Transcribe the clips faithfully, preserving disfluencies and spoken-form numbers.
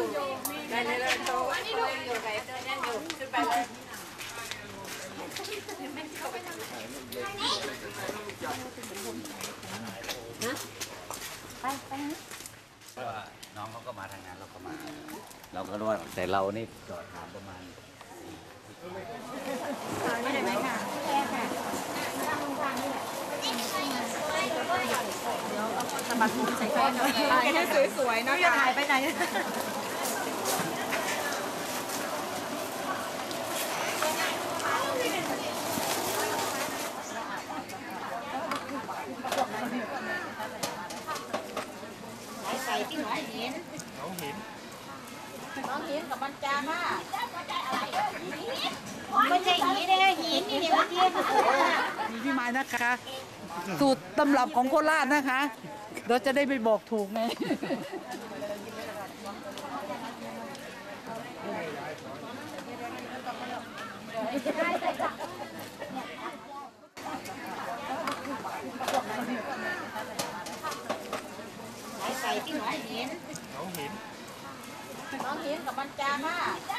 ได้เลยเลยโตโตยังอยู่ไหนเดินยังอยู่ขึ้นไปเลยไปไปว่าน้องเขาก็มาทางนั้นเราก็มาเราก็รู้ว่าแต่เรานี่จอดถามประมาณไม่ได้ไหมค่ะแค่ค่ะเดี๋ยวเอาสะบัดผมใส่ก้อนเนาะถ่ายให้สวยๆเนาะจะถ่ายไปไหนใส่ที่หนองหินหนองหินหนองหินกับมันจาค่ะไม่ใช่หินเลยหินนี่เดี๋ยวเทียบมีพี่ไม้นะคะสูตรตำรับของโคราชนะคะเราจะได้ไปบอกถูกไงใส่ที่หนองหินหนองหินหนองหินกับมันจาค่ะ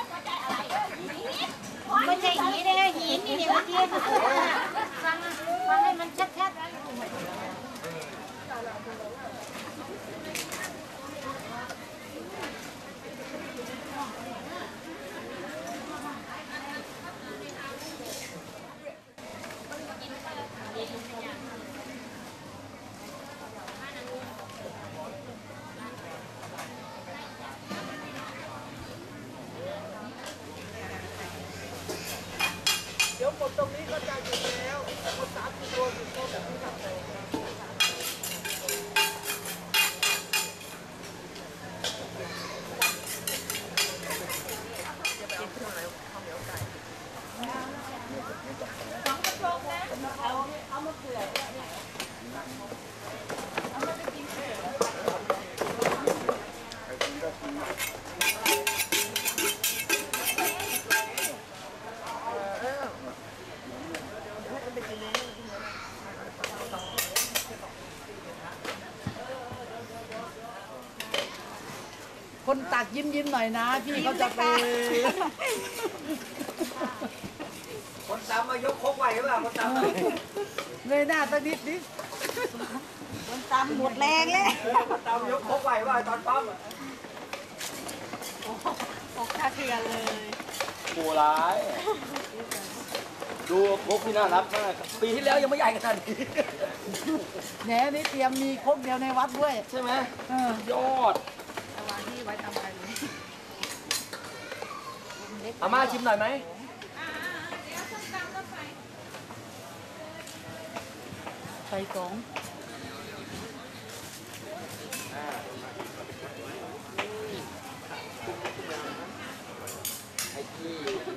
ไม่ใช่หินเลยหินนี่เดี๋ยวเทียบฟังฟังให้มันชัดๆเดี๋ยวหมดตรงนี้ก็จะหยุดแล้วหมดสามกิโลอยู่ตรงนี้ครับคนตักยิ้มยิ้มหน่อยนะพี่เขาจะไปคนตามมายกคกไหวหรือเปล่าคนตามเลยหน้าตั้งนิดนิดคนตามหมดแรงเลยคนตามยกคกไหวว่าตอนปั๊มตกท่าเรือเลยปูร้ายดูคกที่น่ารักมากปีที่แล้วยังไม่ใหญ่ขนาดนี้แหนนี่เตรียมมีครกเดียวในวัดด้วยใช่ไหมยอดวางที่ไว้ทำอะไรอาม่าชิมหน่อยไหมใส่สองไอ้ที่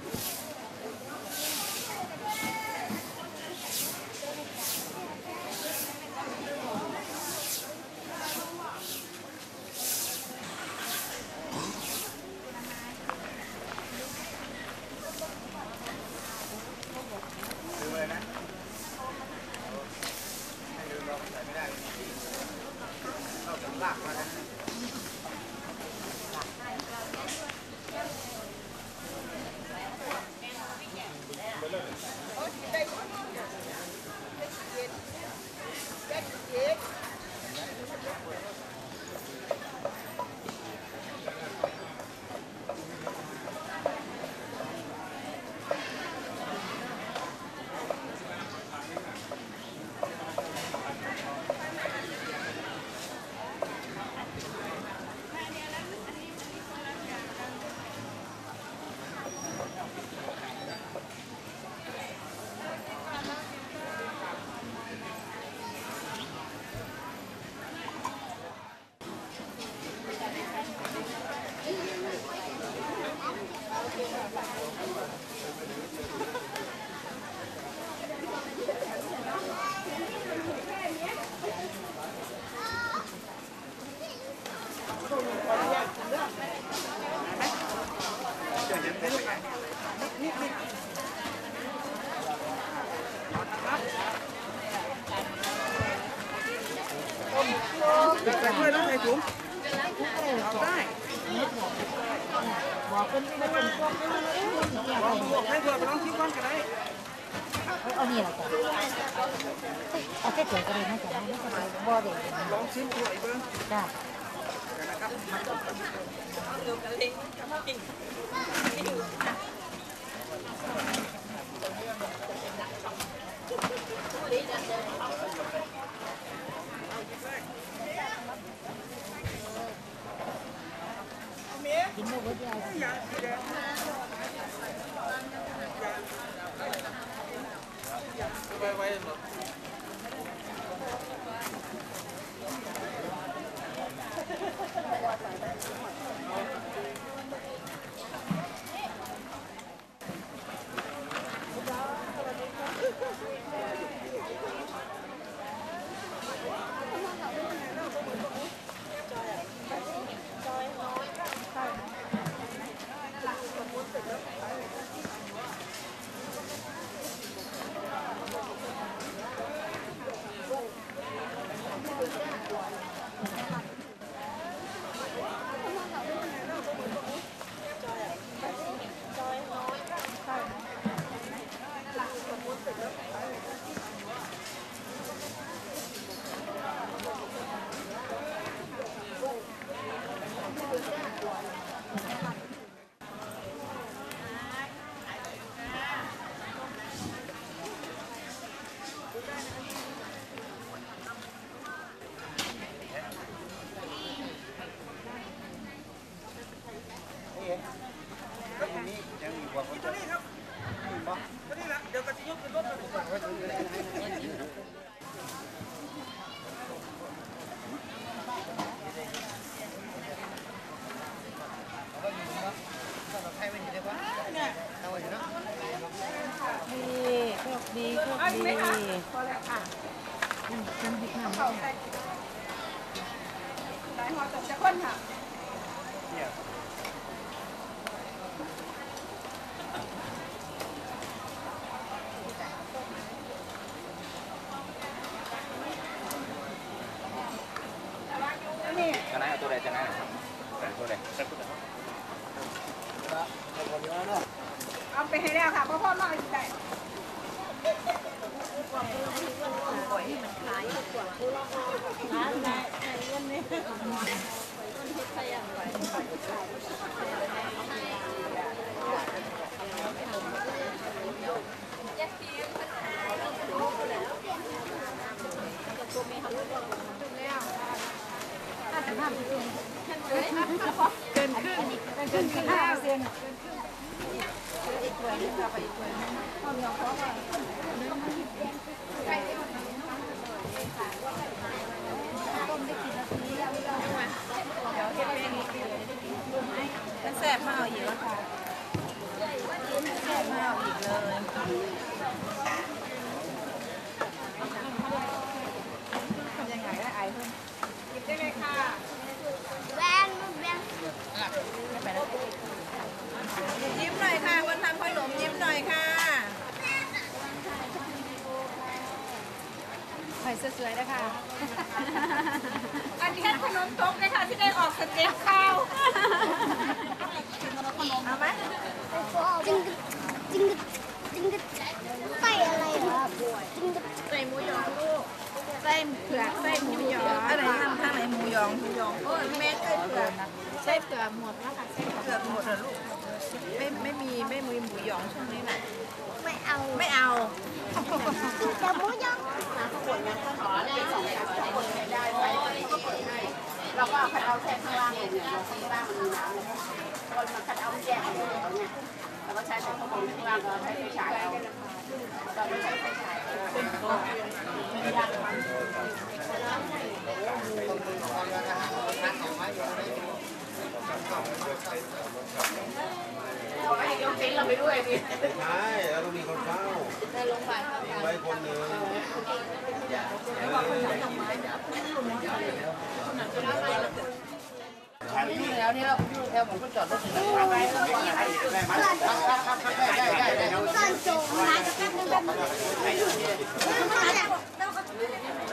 ลากมาแล้วใส่ถ้วยแล้วใส่ถุงเอาได้บอกเป็นไม่เป็นพวกบอกให้เธอไปลองคิดวันก็ได้เอานี่แหละจ้ะเอาแค่เกิดกระเด็นให้จ้ะไม่กระเด็นบ่เด็กลองชิมตัวอีกเบิ้งจ้ะกินหมดเลยไปไปหรอดีโชคดีพอแล้วค่ะฉันบิดน้ำได้หลายหัวตกจะค้นค่ะจะไหนเอาตัวใดจะไหนตัวใดเอาไปให้แล้วค่ะเพราะพ่อน้อยใจปล่อยให้มันคล้ายกว่าคล้ายไงไอ้เรื่องนี้ต้นทิพย์พยังไว้เกินครึ่งเกินครึ่งห้าเซนอีกถ้วยนึงค่ะไปอีกถ้วยนึงห้องน้องเขาว่าต้มได้กี่นาทีเดี๋ยวเฮ็ดเป็นมันแซ่บมากอีกแล้วค่ะแซ่บมากอีกเลยทำยังไงได้ไอเพิ่มหยิบได้เลยค่ะแบนแบนยิ้มหน่อยค่ะวันทำขนมยิ้มหน่อยค่ะใส่สวยๆนะคะอันนี้ขนมตกเลยค่ะที่ได้ออกสเต็ปข้าวเอาไหมจิงจิงจิงไส้อะไรครับไส้หมูยอลูกไส้เผือกไส้หมูยออะไรทำข้างไหนหมูยองหมูยองโอ้แม่ไส้เผือกไส้เผือกหมดแล้วค่ะไส้เผือกหมดแล้วลูกไม่ไม่มีไม่มีหมูยองช่วงนี้แหละไม่เอาไม่เอาจะหมูยองขอได้สองอย่างได้ไปเราก็เอาคัดเอาแค่ข้างล่างเนี่ยข้างล่างมันมีน้ำคนมาคัดเอาแยกเอาเนี่ยเราก็ใช้ใช้ข้างบนข้างล่างเราใช้ไฟฉายเอาเราไม่ใช้ไฟฉายเป็นโต๊ะไม่ยากมันเราให้ยกเต็นท์เราไปด้วยดิใช่แล้วต้องมีคนเฝ้าได้ลงไปไว้คนหนึ่งแล้วนี่เราแล้วผมก็จอดรถถึงไปได้ไหมได้ได้ได้ได้ได้